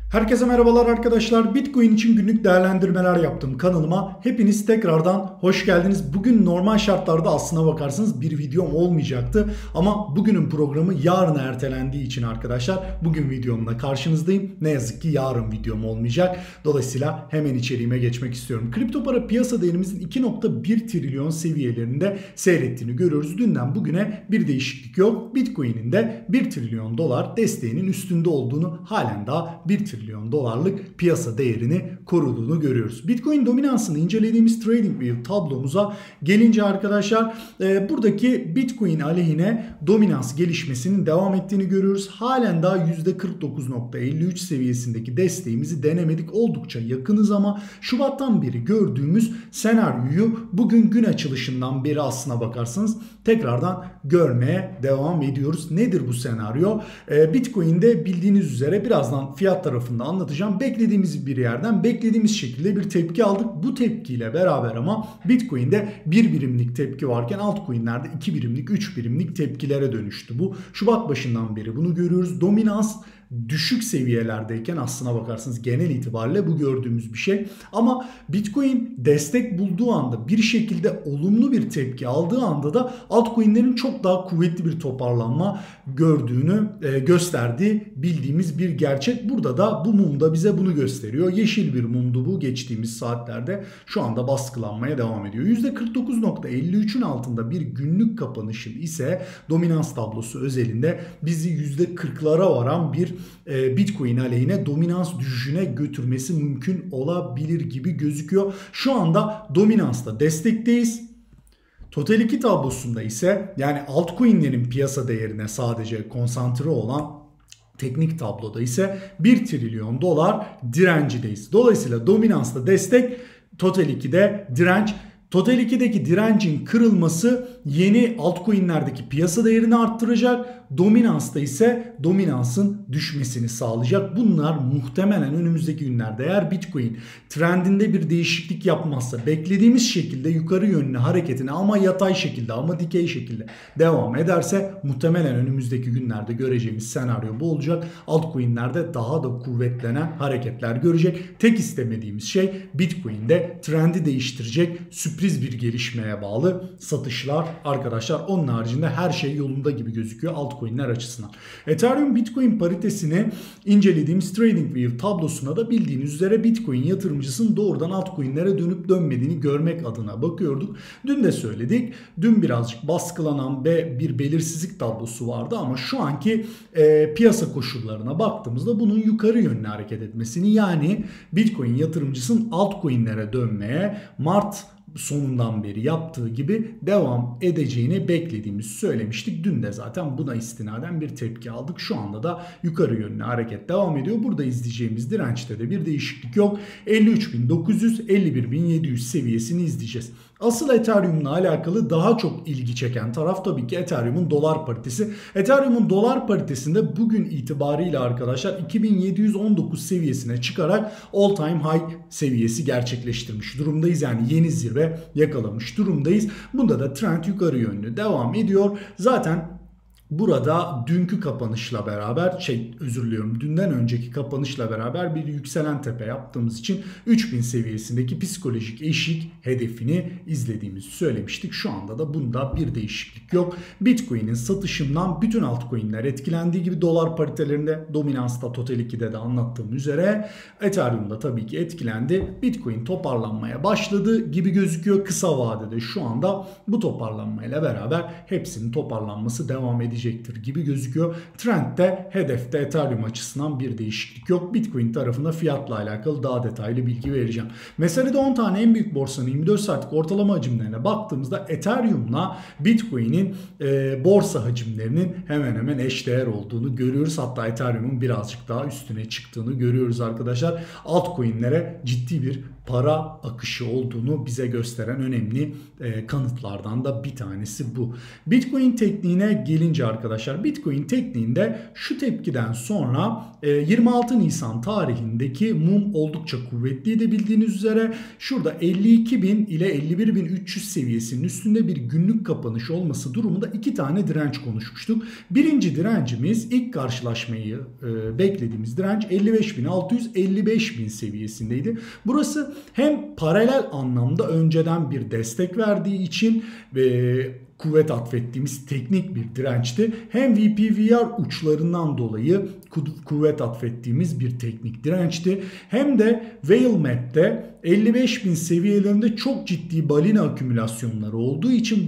Herkese merhabalar arkadaşlar. Bitcoin için günlük değerlendirmeler yaptım kanalıma. Hepiniz tekrardan hoş geldiniz. Bugün normal şartlarda aslına bakarsanız bir videom olmayacaktı. Ama bugünün programı yarına ertelendiği için arkadaşlar bugün videomla karşınızdayım. Ne yazık ki yarın videom olmayacak. Dolayısıyla hemen içeriğime geçmek istiyorum. Kripto para piyasa değerimizin 2,1 trilyon seviyelerinde seyrettiğini görüyoruz. Dünden bugüne bir değişiklik yok. Bitcoin'in de 1 trilyon dolar desteğinin üstünde olduğunu, halen daha 1 trilyon dolarlık piyasa değerini koruduğunu görüyoruz. Bitcoin dominansını incelediğimiz TradingView tablomuza gelince arkadaşlar buradaki Bitcoin aleyhine dominans gelişmesinin devam ettiğini görüyoruz. Halen daha %49.53 seviyesindeki desteğimizi denemedik. Oldukça yakınız ama Şubat'tan beri gördüğümüz senaryoyu bugün gün açılışından beri aslına bakarsanız tekrardan görmeye devam ediyoruz. Nedir bu senaryo? Bitcoin'de bildiğiniz üzere birazdan fiyat tarafında anlatacağım. Beklediğimiz bir yerden beklediğimiz şekilde bir tepki aldık. Bu tepkiyle beraber ama Bitcoin'de 1 birimlik tepki varken altcoin'lerde 2 birimlik, 3 birimlik tepkilere dönüştü. Bu Şubat başından beri bunu görüyoruz. Dominans düşük seviyelerdeyken aslına bakarsanız genel itibariyle bu gördüğümüz bir şey. Ama Bitcoin destek bulduğu anda, bir şekilde olumlu bir tepki aldığı anda da altcoin'lerin çok daha kuvvetli bir toparlanma gördüğünü gösterdiği bildiğimiz bir gerçek. Burada da bu mum da bize bunu gösteriyor. Yeşil bir mumdu bu geçtiğimiz saatlerde. Şu anda baskılanmaya devam ediyor. %49.53'ün altında bir günlük kapanışın ise dominans tablosu özelinde bizi %40'lara varan bir Bitcoin aleyhine dominans düşüşüne götürmesi mümkün olabilir gibi gözüküyor. Şu anda dominansta destekteyiz. Total 2 tablosunda ise yani altcoin'lerin piyasa değerine sadece konsantre olan teknik tabloda ise 1 trilyon dolar direncideyiz. Dolayısıyla dominansta destek, Total 2'de direnç. Total 2'deki direncin kırılması yeni altcoin'lerdeki piyasa değerini arttıracak. Dominansta ise dominansın düşmesini sağlayacak. Bunlar muhtemelen önümüzdeki günlerde eğer Bitcoin trendinde bir değişiklik yapmazsa, beklediğimiz şekilde yukarı yönlü hareketine ama yatay şekilde ama dikey şekilde devam ederse muhtemelen önümüzdeki günlerde göreceğimiz senaryo bu olacak. Altcoin'lerde daha da kuvvetlenen hareketler görecek. Tek istemediğimiz şey Bitcoin'de trendi değiştirecek sürpriz bir gelişmeye bağlı satışlar arkadaşlar. Onun haricinde her şey yolunda gibi gözüküyor altcoin'ler açısından. Ethereum Bitcoin paritesini incelediğimiz TradingView tablosuna da bildiğiniz üzere Bitcoin yatırımcısının doğrudan altcoin'lere dönüp dönmediğini görmek adına bakıyorduk. Dün de söyledik. Dün birazcık baskılanan ve bir belirsizlik tablosu vardı ama şu anki piyasa koşullarına baktığımızda bunun yukarı yönlü hareket etmesini, yani Bitcoin yatırımcısının altcoin'lere dönmeye Mart sonundan beri yaptığı gibi devam edeceğini beklediğimizi söylemiştik. Dün de zaten buna istinaden bir tepki aldık. Şu anda da yukarı yönlü hareket devam ediyor. Burada izleyeceğimiz dirençte de bir değişiklik yok. 53.900, 51.700 seviyesini izleyeceğiz. Asıl Ethereum'la alakalı daha çok ilgi çeken taraf tabii ki Ethereum'un dolar paritesi. Ethereum'un dolar paritesinde bugün itibariyle arkadaşlar 2719 seviyesine çıkarak all time high seviyesi gerçekleştirmiş durumdayız. Yani yeni zirve yakalamış durumdayız. Bunda da trend yukarı yönlü devam ediyor. Zaten burada dünkü kapanışla beraber dünden önceki kapanışla beraber bir yükselen tepe yaptığımız için 3000 seviyesindeki psikolojik eşik hedefini izlediğimizi söylemiştik. Şu anda da bunda bir değişiklik yok. Bitcoin'in satışından bütün altcoin'ler etkilendiği gibi dolar paritelerinde, dominansta, Total 2'de de anlattığım üzere Ethereum'da tabii ki etkilendi. Bitcoin toparlanmaya başladı gibi gözüküyor. Kısa vadede şu anda bu toparlanmayla beraber hepsinin toparlanması devam edecek gibi gözüküyor. Trend'de, hedefte Ethereum açısından bir değişiklik yok. Bitcoin tarafında fiyatla alakalı daha detaylı bilgi vereceğim. Meselede 10 tane en büyük borsanın 24 saatlik ortalama hacimlerine baktığımızda Ethereum'la Bitcoin'in borsa hacimlerinin hemen hemen eşdeğer olduğunu görüyoruz. Hatta Ethereum'un birazcık daha üstüne çıktığını görüyoruz arkadaşlar. Altcoin'lere ciddi bir para akışı olduğunu bize gösteren önemli kanıtlardan da bir tanesi bu. Bitcoin tekniğine gelince arkadaşlar, Bitcoin tekniğinde şu tepkiden sonra 26 Nisan tarihindeki mum oldukça kuvvetliydi bildiğiniz üzere. Şurada 52.000 ile 51.300 seviyesinin üstünde bir günlük kapanış olması durumunda iki tane direnç konuşmuştuk. Birinci direncimiz, ilk karşılaşmayı beklediğimiz direnç 55.600-55.000 seviyesindeydi. Burası hem paralel anlamda önceden bir destek verdiği için kuvvet atfettiğimiz teknik bir dirençti. Hem VPVR uçlarından dolayı kuvvet atfettiğimiz bir teknik dirençti. Hem de Whale Map'te 55.000 seviyelerinde çok ciddi balina akümülasyonları olduğu için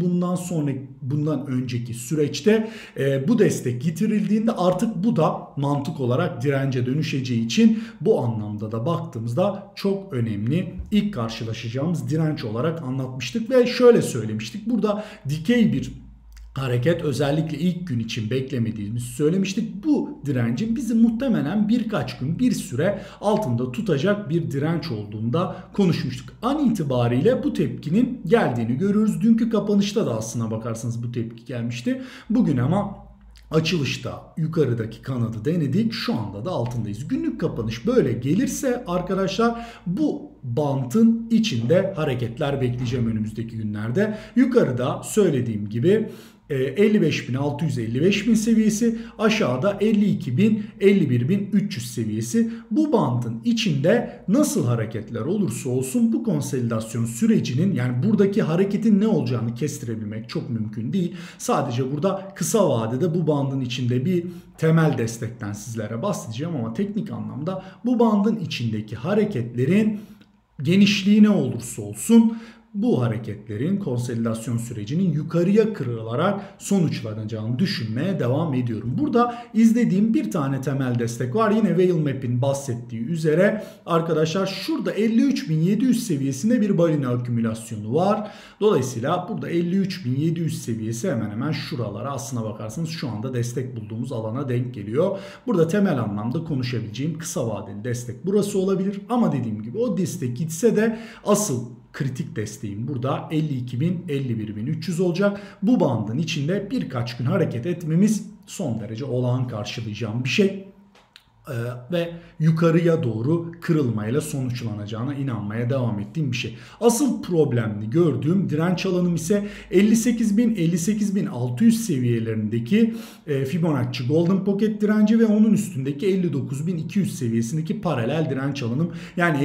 bundan önceki süreçte bu destek yitirildiğinde artık bu da mantık olarak dirence dönüşeceği için bu anlamda da baktığımızda çok önemli, ilk karşılaşacağımız direnç olarak anlatmıştık ve şöyle söylemiştik. Burada dikey bir hareket özellikle ilk gün için beklemediğimizi söylemiştik. Bu direncin bizi muhtemelen birkaç gün, bir süre altında tutacak bir direnç olduğunda konuşmuştuk. An itibariyle bu tepkinin geldiğini görüyoruz. Dünkü kapanışta da aslına bakarsanız bu tepki gelmişti. Bugün ama açılışta yukarıdaki kanadı denedik. Şu anda da altındayız. Günlük kapanış böyle gelirse arkadaşlar bu bantın içinde hareketler bekleyeceğim önümüzdeki günlerde. Yukarıda söylediğim gibi 55.600-55.000 seviyesi, aşağıda 52.000-51.300 seviyesi. Bu bandın içinde nasıl hareketler olursa olsun bu konsolidasyon sürecinin, yani buradaki hareketin ne olacağını kestirebilmek çok mümkün değil. Sadece burada kısa vadede bu bandın içinde bir temel destekten sizlere bahsedeceğim ama teknik anlamda bu bandın içindeki hareketlerin genişliği ne olursa olsun bu hareketlerin konsolidasyon sürecinin yukarıya kırılarak sonuçlanacağını düşünmeye devam ediyorum. Burada izlediğim bir tane temel destek var. Yine Whale Map'in bahsettiği üzere arkadaşlar şurada 53.700 seviyesinde bir balina akümülasyonu var. Dolayısıyla burada 53.700 seviyesi hemen hemen şuralara, aslına bakarsanız şu anda destek bulduğumuz alana denk geliyor. Burada temel anlamda konuşabileceğim kısa vadeli destek burası olabilir. Ama dediğim gibi o destek gitse de asıl kritik desteğim burada 52.000-51.300 olacak. Bu bandın içinde birkaç gün hareket etmemiz son derece olağan karşılayacağım bir şey. Ve yukarıya doğru kırılmayla sonuçlanacağına inanmaya devam ettiğim bir şey. Asıl problemli gördüğüm direnç alanım ise 58.000-58.600 seviyelerindeki Fibonacci Golden Pocket direnci ve onun üstündeki 59.200 seviyesindeki paralel direnç alanım. Yani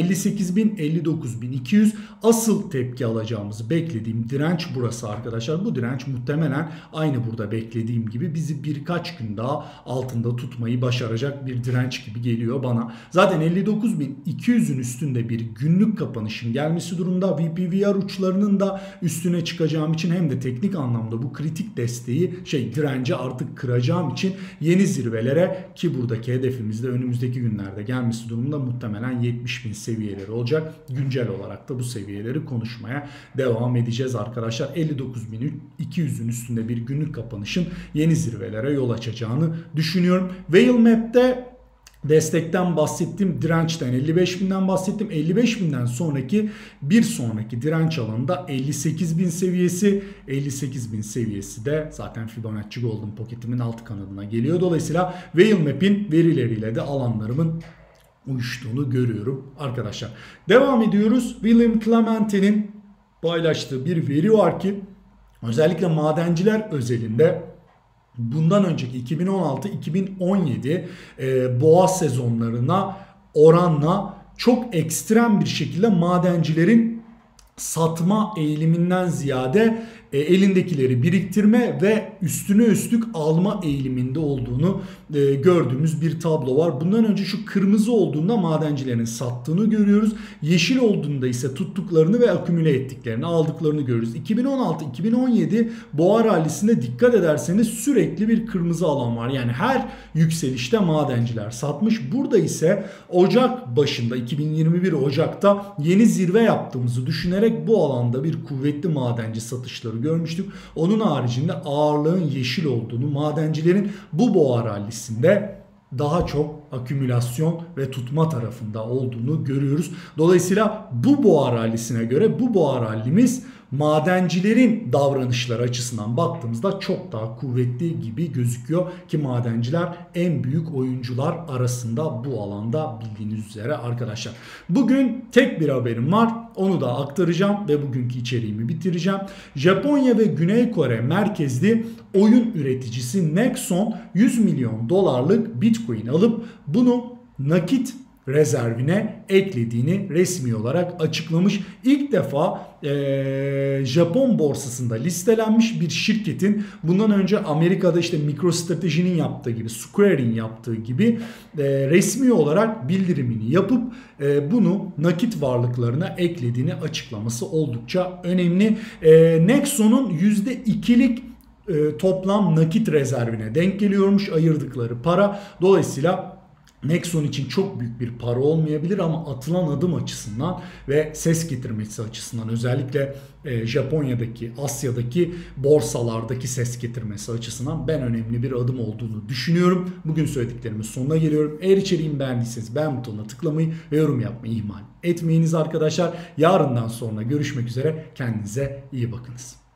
58.000-59.200 asıl tepki alacağımızı beklediğim direnç burası arkadaşlar. Bu direnç muhtemelen aynı burada beklediğim gibi bizi birkaç gün daha altında tutmayı başaracak bir direnç gibi geliyor bana. Zaten 59.200'ün üstünde bir günlük kapanışın gelmesi durumda. VPVR uçlarının da üstüne çıkacağım için hem de teknik anlamda bu kritik desteği direnci artık kıracağım için yeni zirvelere, ki buradaki hedefimizde önümüzdeki günlerde gelmesi durumunda muhtemelen 70.000 seviyeleri olacak. Güncel olarak da bu seviyeleri konuşmaya devam edeceğiz arkadaşlar. 59.200'ün üstünde bir günlük kapanışın yeni zirvelere yol açacağını düşünüyorum. Whale Map'te destekten bahsettim, dirençten 55.000'den bahsettim. 55.000'den sonraki bir sonraki direnç alanında 58.000 seviyesi. 58.000 seviyesi de zaten Fibonacci Golden Pocket'imin alt kanadına geliyor. Dolayısıyla Whale Map'in verileriyle de alanlarımın uyuştuğunu görüyorum arkadaşlar. Devam ediyoruz. William Clemente'nin paylaştığı bir veri var ki özellikle madenciler özelinde bundan önceki 2016-2017 boğa sezonlarına oranla çok ekstrem bir şekilde madencilerin satma eğiliminden ziyade elindekileri biriktirme ve üstüne üstlük alma eğiliminde olduğunu gördüğümüz bir tablo var. Bundan önce şu kırmızı olduğunda madencilerin sattığını görüyoruz. Yeşil olduğunda ise tuttuklarını ve akümüle ettiklerini, aldıklarını görüyoruz. 2016-2017 boğa rallisinde dikkat ederseniz sürekli bir kırmızı alan var. Yani her yükselişte madenciler satmış. Burada ise Ocak başında, 2021 Ocak'ta yeni zirve yaptığımızı düşünerek bu alanda bir kuvvetli madenci satışları görmüştük. Onun haricinde ağırlığın yeşil olduğunu, madencilerin bu boğa rallisinde daha çok akümülasyon ve tutma tarafında olduğunu görüyoruz. Dolayısıyla bu boğa rallisine göre bu boğa rallimiz madencilerin davranışları açısından baktığımızda çok daha kuvvetli gibi gözüküyor ki madenciler en büyük oyuncular arasında bu alanda bildiğiniz üzere arkadaşlar. Bugün tek bir haberim var. Onu da aktaracağım ve bugünkü içeriğimi bitireceğim. Japonya ve Güney Kore merkezli oyun üreticisi Nexon 100 milyon dolarlık Bitcoin alıp bunu nakit rezervine eklediğini resmi olarak açıklamış. İlk defa Japon borsasında listelenmiş bir şirketin bundan önce Amerika'da işte MicroStrategy'nin yaptığı gibi, Square'in yaptığı gibi resmi olarak bildirimini yapıp bunu nakit varlıklarına eklediğini açıklaması oldukça önemli. Nexon'un %2'lik toplam nakit rezervine denk geliyormuş ayırdıkları para. Dolayısıyla Nexon için çok büyük bir para olmayabilir ama atılan adım açısından ve ses getirmesi açısından özellikle Japonya'daki, Asya'daki borsalardaki ses getirmesi açısından ben önemli bir adım olduğunu düşünüyorum. Bugün söylediklerimin sonuna geliyorum. Eğer içeriğimi beğendiyseniz beğen butonuna tıklamayı ve yorum yapmayı ihmal etmeyiniz arkadaşlar. Yarından sonra görüşmek üzere. Kendinize iyi bakınız.